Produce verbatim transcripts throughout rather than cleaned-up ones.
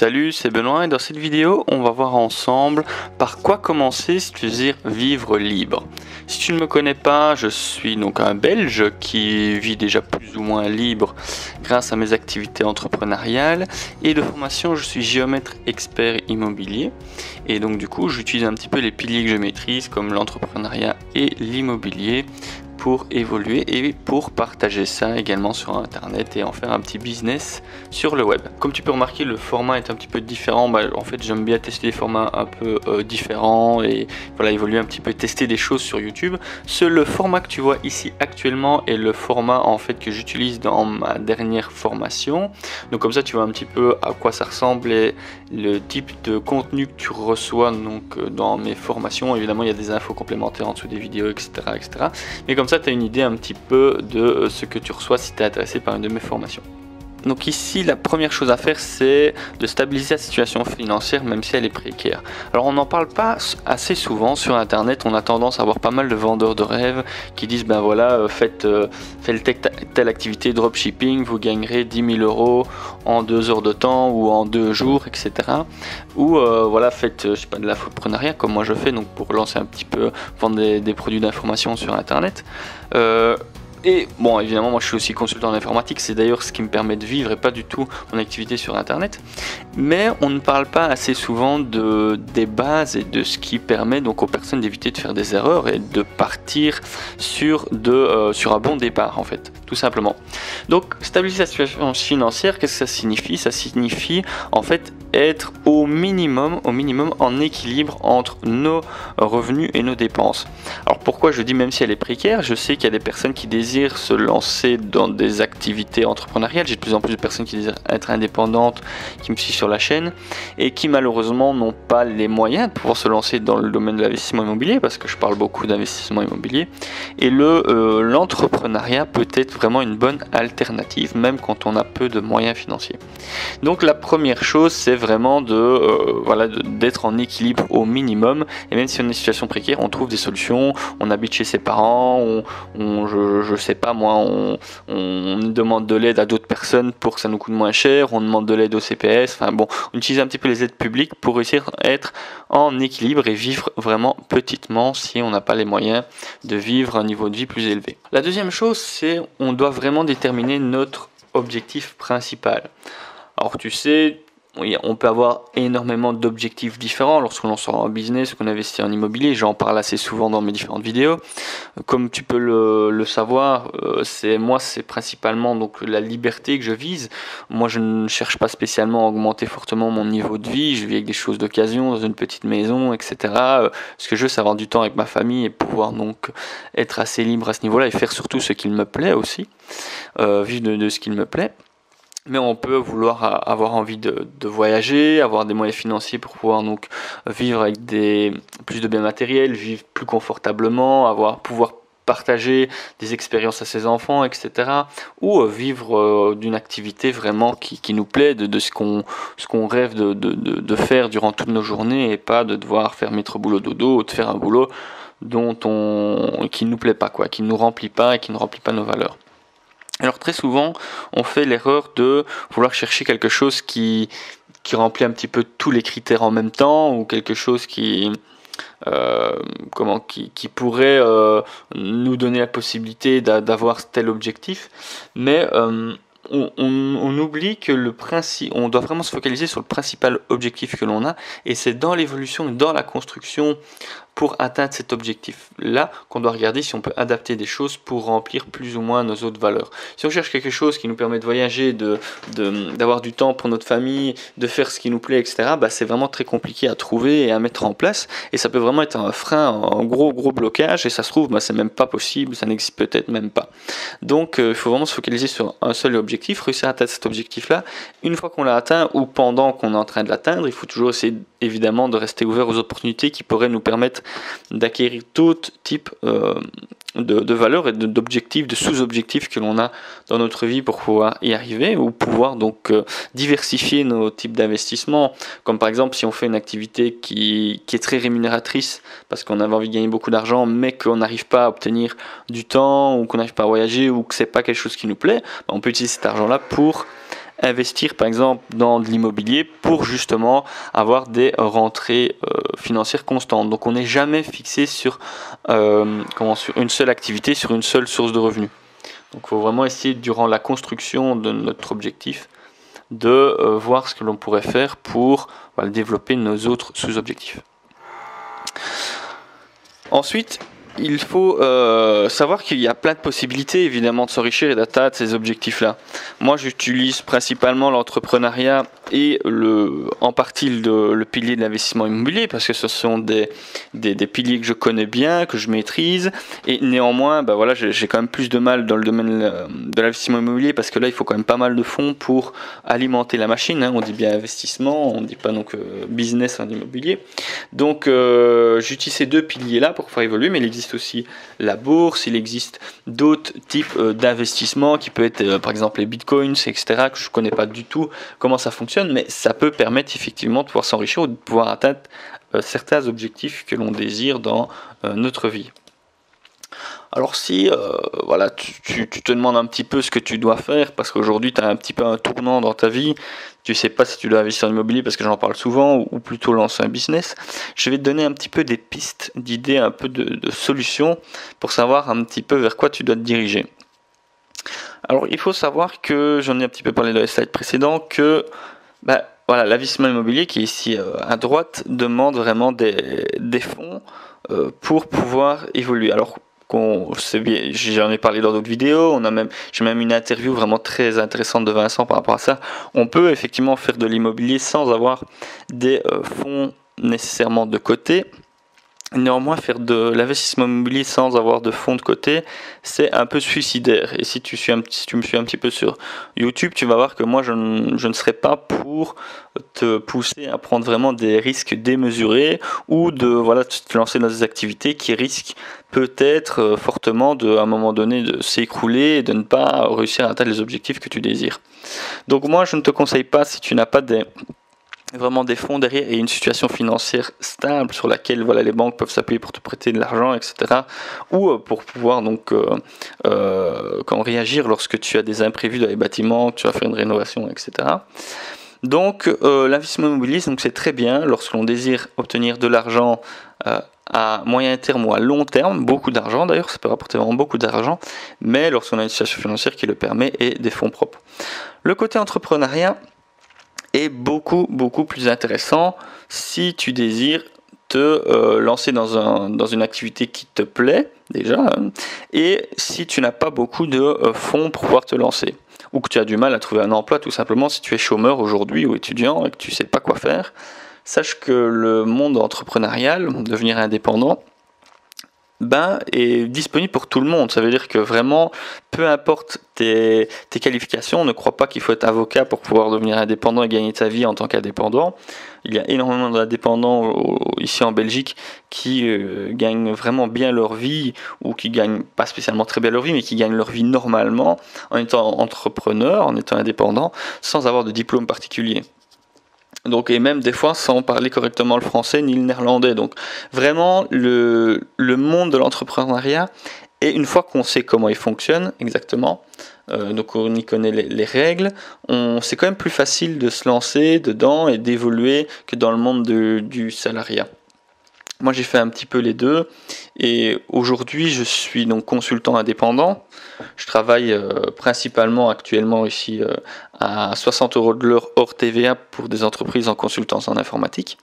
Salut, c'est Benoît et dans cette vidéo, on va voir ensemble par quoi commencer si tu désires vivre libre. Si tu ne me connais pas, je suis donc un Belge qui vit déjà plus ou moins libre grâce à mes activités entrepreneuriales et de formation, je suis géomètre expert immobilier et donc du coup, j'utilise un petit peu les piliers que je maîtrise comme l'entrepreneuriat et l'immobilier pour évoluer et pour partager ça également sur internet et en faire un petit business sur le web. Comme tu peux remarquer, le format est un petit peu différent. Bah, en fait, j'aime bien tester des formats un peu euh, différents et voilà, évoluer un petit peu, tester des choses sur YouTube. Ce, le format que tu vois ici actuellement est le format en fait que j'utilise dans ma dernière formation. Donc comme ça, tu vois un petit peu à quoi ça ressemble et le type de contenu que tu reçois donc dans mes formations. Évidemment, il y a des infos complémentaires en dessous des vidéos, et cetera, et cetera. Mais comme ça, tu as une idée un petit peu de ce que tu reçois si tu es intéressé par une de mes formations. Donc ici, la première chose à faire, c'est de stabiliser la situation financière, même si elle est précaire. Alors on n'en parle pas assez souvent sur internet. On a tendance à avoir pas mal de vendeurs de rêves qui disent ben voilà, faites, euh, faites telle activité dropshipping, vous gagnerez dix mille euros en deux heures de temps ou en deux jours, et cetera. Ou euh, voilà, faites je sais pas, de l'infoprenariat comme moi je fais, donc pour lancer un petit peu, vendre des, des produits d'information sur internet. Euh, Et bon, évidemment, moi je suis aussi consultant en informatique, c'est d'ailleurs ce qui me permet de vivre et pas du tout mon activité sur internet. Mais on ne parle pas assez souvent de, des bases et de ce qui permet donc aux personnes d'éviter de faire des erreurs et de partir sur, de, euh, sur un bon départ en fait, tout simplement. Donc stabiliser la situation financière, qu'est-ce que ça signifie? Ça signifie en fait être au minimum, au minimum en équilibre entre nos revenus et nos dépenses. Alors pourquoi je dis même si elle est précaire? Je sais qu'il y a des personnes qui désirent se lancer dans des activités entrepreneuriales. J'ai de plus en plus de personnes qui désirent être indépendantes, qui me suivent sur la chaîne et qui malheureusement n'ont pas les moyens de pouvoir se lancer dans le domaine de l'investissement immobilier, parce que je parle beaucoup d'investissement immobilier. Et le euh, l'entrepreneuriat peut être vraiment une bonne alternative, même quand on a peu de moyens financiers. Donc la première chose, c'est vraiment de euh, voilà d'être en équilibre au minimum. Et même si on est en situation précaire, on trouve des solutions. On habite chez ses parents, on, on je, je sais pas moi, on, on demande de l'aide à d'autres personnes pour que ça nous coûte moins cher. On demande de l'aide au C P S. Enfin bon, on utilise un petit peu les aides publiques pour réussir à être en équilibre et vivre vraiment petitement si on n'a pas les moyens de vivre un niveau de vie plus élevé. La deuxième chose, c'est on doit vraiment déterminer notre objectif principal. Alors tu sais, oui, on peut avoir énormément d'objectifs différents lorsque l'on sort en business ou qu'on investit en immobilier. J'en parle assez souvent dans mes différentes vidéos. Comme tu peux le, le savoir, euh, c'est moi c'est principalement donc la liberté que je vise. Moi je ne cherche pas spécialement à augmenter fortement mon niveau de vie. Je vis avec des choses d'occasion dans une petite maison, et cetera. Euh, ce que je veux, c'est avoir du temps avec ma famille et pouvoir donc être assez libre à ce niveau-là et faire surtout ce qu'il me plaît aussi, euh, vivre de, de ce qu'il me plaît. Mais on peut vouloir avoir envie de, de voyager, avoir des moyens financiers pour pouvoir donc vivre avec des, plus de biens matériels, vivre plus confortablement, avoir, pouvoir partager des expériences à ses enfants, et cetera. Ou vivre euh, d'une activité vraiment qui, qui nous plaît, de, de ce qu'on ce qu'on rêve de, de, de, de faire durant toutes nos journées et pas de devoir faire mettre boulot dodo ou de faire un boulot dont on, qui ne nous plaît pas, quoi, qui ne nous remplit pas et qui ne remplit pas nos valeurs. Alors très souvent, on fait l'erreur de vouloir chercher quelque chose qui, qui remplit un petit peu tous les critères en même temps, ou quelque chose qui, euh, comment, qui, qui pourrait euh, nous donner la possibilité d'avoir tel objectif. Mais euh, on, on, on oublie que le principe, on doit vraiment se focaliser sur le principal objectif que l'on a, et c'est dans l'évolution et dans la construction pour atteindre cet objectif-là qu'on doit regarder si on peut adapter des choses pour remplir plus ou moins nos autres valeurs. Si on cherche quelque chose qui nous permet de voyager, de, de, d'avoir du temps pour notre famille, de faire ce qui nous plaît, et cetera, bah c'est vraiment très compliqué à trouver et à mettre en place. Et ça peut vraiment être un frein, un gros gros blocage. Et ça se trouve, bah, c'est même pas possible, ça n'existe peut-être même pas. Donc il euh, faut vraiment se focaliser sur un seul objectif, réussir à atteindre cet objectif-là. Une fois qu'on l'a atteint ou pendant qu'on est en train de l'atteindre, il faut toujours essayer évidemment de rester ouvert aux opportunités qui pourraient nous permettre d'acquérir tout type euh, de, de valeurs et d'objectifs, de sous-objectifs que l'on a dans notre vie pour pouvoir y arriver, ou pouvoir donc euh, diversifier nos types d'investissements, comme par exemple si on fait une activité qui, qui est très rémunératrice parce qu'on avait envie de gagner beaucoup d'argent mais qu'on n'arrive pas à obtenir du temps, ou qu'on n'arrive pas à voyager, ou que c'est pas quelque chose qui nous plaît, on peut utiliser cet argent là pour investir par exemple dans de l'immobilier pour justement avoir des rentrées euh, financières constantes. Donc on n'est jamais fixé sur, euh, comment, sur une seule activité, sur une seule source de revenus. Donc il faut vraiment essayer durant la construction de notre objectif de euh, voir ce que l'on pourrait faire pour voilà, développer nos autres sous-objectifs. Ensuite, il faut euh, savoir qu'il y a plein de possibilités évidemment de s'enrichir et d'atteindre ces objectifs-là. Moi, j'utilise principalement l'entrepreneuriat et le, en partie le, le pilier de l'investissement immobilier parce que ce sont des, des, des piliers que je connais bien, que je maîtrise. Et néanmoins, bah voilà, j'ai, j'ai quand même plus de mal dans le domaine de l'investissement immobilier parce que là, il faut quand même pas mal de fonds pour alimenter la machine. Hein. On dit bien investissement, on ne dit pas donc euh, business en immobilier. Donc, euh, j'utilise ces deux piliers-là pour faire évoluer, mais il existe aussi la bourse, il existe d'autres types euh, d'investissements qui peut être euh, par exemple les bitcoins, et cetera que je ne connais pas du tout comment ça fonctionne, mais ça peut permettre effectivement de pouvoir s'enrichir ou de pouvoir atteindre euh, certains objectifs que l'on désire dans euh, notre vie. Alors si euh, voilà, tu, tu, tu te demandes un petit peu ce que tu dois faire parce qu'aujourd'hui tu as un petit peu un tournant dans ta vie, tu sais pas si tu dois investir en immobilier parce que j'en parle souvent ou, ou plutôt lancer un business, je vais te donner un petit peu des pistes, d'idées, un peu de, de solutions pour savoir un petit peu vers quoi tu dois te diriger. Alors il faut savoir que, j'en ai un petit peu parlé dans les slides précédents, que bah, voilà, l'investissement immobilier qui est ici euh, à droite demande vraiment des, des fonds euh, pour pouvoir évoluer. Alors j'en ai parlé dans d'autres vidéos, on a même, j'ai même une interview vraiment très intéressante de Vincent par rapport à ça. On peut effectivement faire de l'immobilier sans avoir des euh, fonds nécessairement de côté. Néanmoins, faire de l'investissement immobilier sans avoir de fonds de côté, c'est un peu suicidaire. Et si tu, suis un, si tu me suis un petit peu sur YouTube, tu vas voir que moi, je ne, je ne serais pas pour te pousser à prendre vraiment des risques démesurés ou de voilà, te lancer dans des activités qui risquent peut-être euh, fortement de, à un moment donné de s'écrouler et de ne pas réussir à atteindre les objectifs que tu désires. Donc moi, je ne te conseille pas, si tu n'as pas des... vraiment des fonds derrière et une situation financière stable sur laquelle voilà, les banques peuvent s'appuyer pour te prêter de l'argent, et cetera. Ou pour pouvoir donc euh, euh, quand réagir lorsque tu as des imprévus dans les bâtiments, que tu vas faire une rénovation, et cetera. Donc euh, l'investissement immobilier, donc c'est très bien lorsque l'on désire obtenir de l'argent euh, à moyen terme ou à long terme, beaucoup d'argent d'ailleurs, ça peut rapporter vraiment beaucoup d'argent, mais lorsqu'on a une situation financière qui le permet et des fonds propres. Le côté entrepreneuriat est beaucoup beaucoup plus intéressant si tu désires te euh, lancer dans, un, dans une activité qui te plaît déjà hein, et si tu n'as pas beaucoup de euh, fonds pour pouvoir te lancer ou que tu as du mal à trouver un emploi tout simplement si tu es chômeur aujourd'hui ou étudiant et que tu ne sais pas quoi faire, sache que le monde entrepreneurial, devenir indépendant, ben, est disponible pour tout le monde. Ça veut dire que vraiment, peu importe tes, tes qualifications, ne crois pas qu'il faut être avocat pour pouvoir devenir indépendant et gagner ta vie en tant qu'indépendant. Il y a énormément d'indépendants ici en Belgique qui euh, gagnent vraiment bien leur vie ou qui gagnent pas spécialement très bien leur vie, mais qui gagnent leur vie normalement en étant entrepreneur, en étant indépendant, sans avoir de diplôme particulier. Donc, et même des fois sans parler correctement le français ni le néerlandais. Donc vraiment le, le monde de l'entrepreneuriat, et une fois qu'on sait comment il fonctionne exactement, euh, donc on y connaît les, les règles, on, c'est quand même plus facile de se lancer dedans et d'évoluer que dans le monde de, du salariat. Moi j'ai fait un petit peu les deux et aujourd'hui je suis donc consultant indépendant. Je travaille euh, principalement actuellement ici euh, à soixante euros de l'heure hors T V A pour des entreprises en consultance en informatique.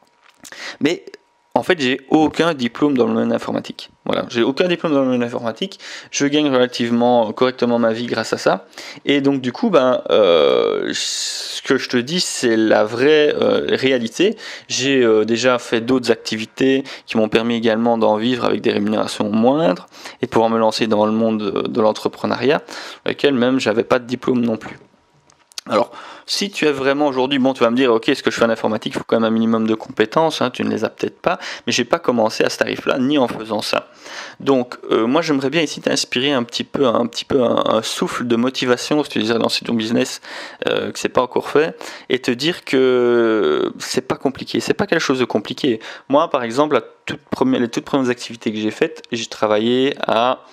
Mais en fait, j'ai aucun diplôme dans le domaine informatique. Voilà, j'ai aucun diplôme dans le domaine informatique. Je gagne relativement correctement ma vie grâce à ça. Et donc, du coup, ben, euh, ce que je te dis, c'est la vraie euh, réalité. J'ai euh, déjà fait d'autres activités qui m'ont permis également d'en vivre avec des rémunérations moindres et de pouvoir me lancer dans le monde de, de l'entrepreneuriat, dans lequel même j'avais pas de diplôme non plus. Alors, si tu es vraiment aujourd'hui, bon, tu vas me dire, ok, est-ce que je fais en informatique, il faut quand même un minimum de compétences, hein, tu ne les as peut-être pas, mais j'ai pas commencé à ce tarif-là, ni en faisant ça. Donc, euh, moi, j'aimerais bien ici t'inspirer un petit peu, un petit peu un, un souffle de motivation, si tu désires lancer ton business, euh, que c'est pas encore fait, et te dire que c'est pas compliqué, c'est pas quelque chose de compliqué. Moi, par exemple, la toute première, les toutes premières activités que j'ai faites, j'ai travaillé à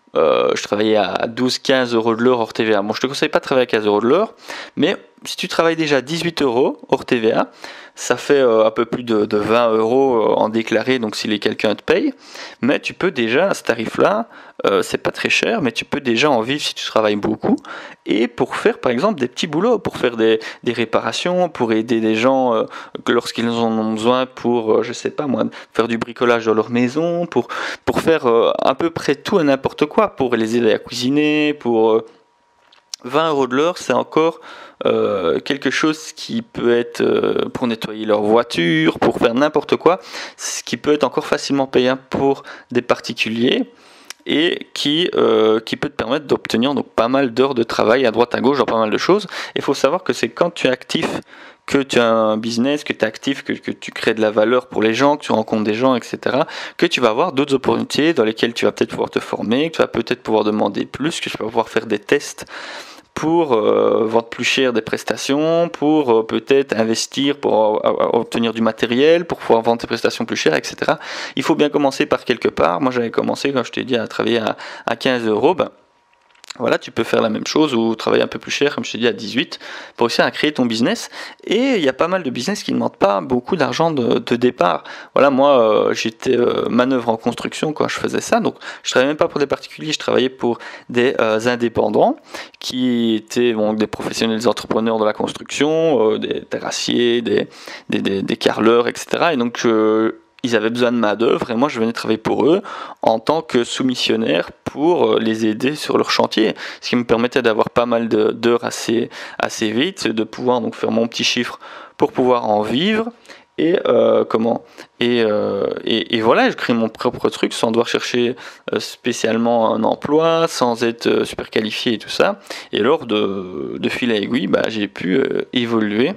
euh, je travaillais à douze à quinze euros de l'heure hors T V A. Bon, je te conseille pas de travailler à quinze euros de l'heure, mais si tu travailles déjà à dix-huit euros hors T V A, ça fait euh, un peu plus de, de vingt euros euh, en déclaré, donc si les quelqu'un te paye, mais tu peux déjà, à ce tarif-là, euh, c'est pas très cher, mais tu peux déjà en vivre si tu travailles beaucoup, et pour faire par exemple des petits boulots, pour faire des, des réparations, pour aider des gens euh, lorsqu'ils en ont besoin pour, euh, je sais pas moi, faire du bricolage dans leur maison, pour, pour faire euh, à peu près tout et n'importe quoi, pour les aider à cuisiner, pour... Euh, vingt euros de l'heure, c'est encore euh, quelque chose qui peut être euh, pour nettoyer leur voiture, pour faire n'importe quoi, ce qui peut être encore facilement payant pour des particuliers et qui, euh, qui peut te permettre d'obtenir donc pas mal d'heures de travail à droite à gauche dans pas mal de choses. Il faut savoir que c'est quand tu es actif, que tu as un business, que tu es actif, que, que tu crées de la valeur pour les gens, que tu rencontres des gens, et cetera, que tu vas avoir d'autres opportunités dans lesquelles tu vas peut-être pouvoir te former, que tu vas peut-être pouvoir demander plus, que tu vas pouvoir faire des tests pour euh, vendre plus cher des prestations, pour euh, peut-être investir pour euh, obtenir du matériel, pour pouvoir vendre tes prestations plus chères, et cetera. Il faut bien commencer par quelque part. Moi, j'avais commencé, quand je t'ai dit, à travailler à, à quinze euros. Ben, voilà, tu peux faire la même chose ou travailler un peu plus cher, comme je t'ai dit, à dix-huit, pour réussir à créer ton business. Et il y a pas mal de business qui ne demandent pas beaucoup d'argent de, de départ. Voilà, moi, euh, j'étais euh, manœuvre en construction quand je faisais ça. Donc, je travaillais même pas pour des particuliers, je travaillais pour des euh, indépendants qui étaient bon, des professionnels, des entrepreneurs de la construction, euh, des terrassiers, des, des, des, des carreleurs, et cetera. Et donc, euh, ils avaient besoin de main-d'œuvre et moi je venais travailler pour eux en tant que soumissionnaire pour les aider sur leur chantier, ce qui me permettait d'avoir pas mal d'heures assez, assez vite, de pouvoir donc faire mon petit chiffre pour pouvoir en vivre. Et euh, comment et, euh, et, et voilà, je crée mon propre truc sans devoir chercher euh, spécialement un emploi, sans être euh, super qualifié et tout ça. Et lors de, de fil à aiguille, bah, j'ai pu euh, évoluer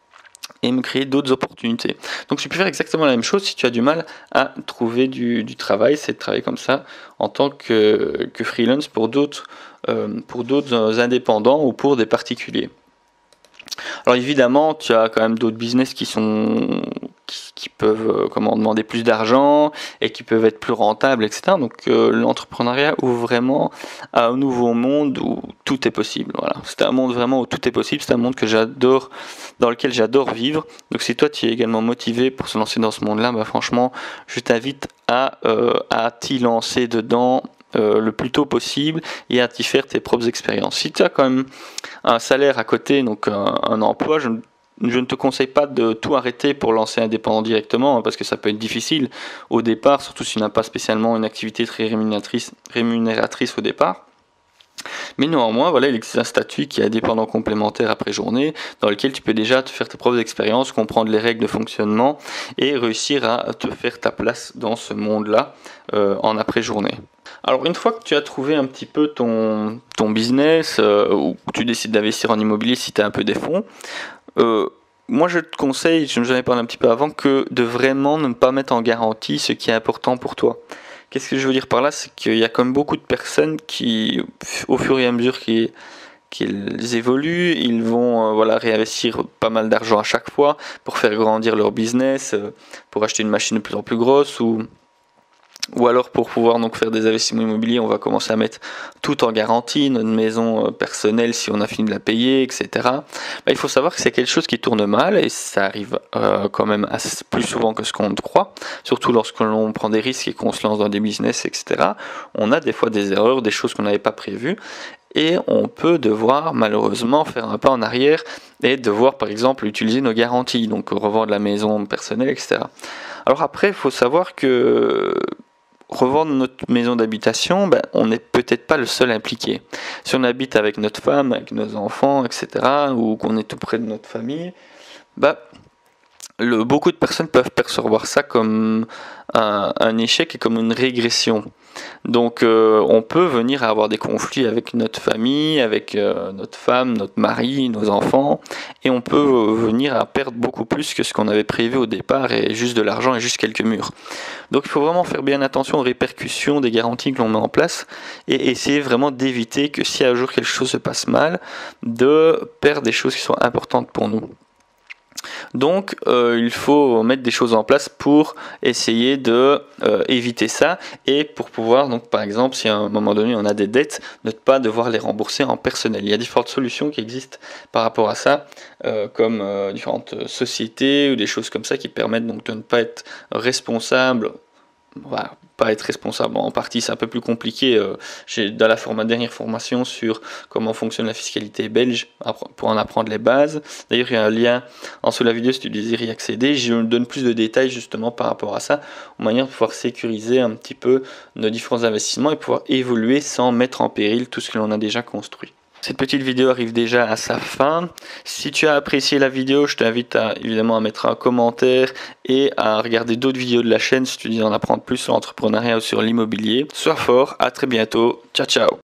et me créer d'autres opportunités. Donc tu peux faire exactement la même chose si tu as du mal à trouver du, du travail, c'est de travailler comme ça en tant que, que freelance pour d'autres euh, pour d'autres indépendants ou pour des particuliers. Alors évidemment, tu as quand même d'autres business qui sont qui, qui peuvent euh, comment demander plus d'argent et qui peuvent être plus rentables, et cetera. Donc euh, l'entrepreneuriat ouvre vraiment à un nouveau monde où tout est possible. Voilà, c'est un monde vraiment où tout est possible. C'est un monde que j'adore, dans lequel j'adore vivre. Donc si toi tu es également motivé pour se lancer dans ce monde-là, bah franchement, je t'invite à euh, à t'y lancer dedans. Euh, le plus tôt possible et à t'y faire tes propres expériences. Si tu as quand même un salaire à côté, donc un, un emploi, je, je ne te conseille pas de tout arrêter pour lancer indépendant directement, hein, parce que ça peut être difficile au départ, surtout si tu n'as pas spécialement une activité très rémunératrice, rémunératrice au départ. Mais néanmoins, voilà, il existe un statut qui est indépendant complémentaire après journée, dans lequel tu peux déjà te faire tes propres expériences, comprendre les règles de fonctionnement et réussir à te faire ta place dans ce monde-là euh, en après journée. Alors une fois que tu as trouvé un petit peu ton, ton business, euh, ou tu décides d'investir en immobilier si tu as un peu des fonds, euh, moi je te conseille, je j'en ai parlé un petit peu avant, que de vraiment ne pas mettre en garantie ce qui est important pour toi. Qu'est-ce que je veux dire par là? C'est qu'il y a quand même beaucoup de personnes qui, au fur et à mesure qu'ils, qu'ils évoluent, ils vont euh, voilà, réinvestir pas mal d'argent à chaque fois pour faire grandir leur business, euh, pour acheter une machine de plus en plus grosse ou... Ou alors pour pouvoir donc faire des investissements immobiliers, on va commencer à mettre tout en garantie, notre maison personnelle si on a fini de la payer, et cetera. Bah, il faut savoir que c'est quelque chose qui tourne mal et ça arrive euh, quand même assez, plus souvent que ce qu'on croit, surtout lorsque l'on prend des risques et qu'on se lance dans des business, et cetera. On a des fois des erreurs, des choses qu'on n'avait pas prévues et on peut devoir malheureusement faire un pas en arrière et devoir par exemple utiliser nos garanties, donc revendre la maison personnelle, et cetera. Alors après, il faut savoir que revendre notre maison d'habitation, ben, on n'est peut-être pas le seul impliqué. Si on habite avec notre femme, avec nos enfants, et cetera, ou qu'on est tout près de notre famille, ben, le, beaucoup de personnes peuvent percevoir ça comme un, un échec et comme une régression. Donc euh, on peut venir à avoir des conflits avec notre famille, avec euh, notre femme, notre mari, nos enfants, et on peut euh, venir à perdre beaucoup plus que ce qu'on avait prévu au départ, et juste de l'argent et juste quelques murs. Donc il faut vraiment faire bien attention aux répercussions des garanties que l'on met en place, et essayer vraiment d'éviter que si un jour quelque chose se passe mal, de perdre des choses qui sont importantes pour nous. Donc euh, il faut mettre des choses en place pour essayer de euh, éviter ça et pour pouvoir, donc par exemple, si à un moment donné on a des dettes, ne pas devoir les rembourser en personnel. Il y a différentes solutions qui existent par rapport à ça, euh, comme euh, différentes sociétés ou des choses comme ça qui permettent donc de ne pas être responsable. Voilà, pas être responsable en partie, c'est un peu plus compliqué. Euh, j'ai dans la forma, dernière formation sur comment fonctionne la fiscalité belge pour en apprendre les bases. D'ailleurs, il y a un lien en dessous de la vidéo si tu désires y accéder. Je donne plus de détails justement par rapport à ça, aux manières de pouvoir sécuriser un petit peu nos différents investissements et pouvoir évoluer sans mettre en péril tout ce que l'on a déjà construit. Cette petite vidéo arrive déjà à sa fin. Si tu as apprécié la vidéo, je t'invite à, évidemment à mettre un commentaire et à regarder d'autres vidéos de la chaîne si tu veux en apprendre plus sur l'entrepreneuriat ou sur l'immobilier. Sois fort, à très bientôt, ciao ciao.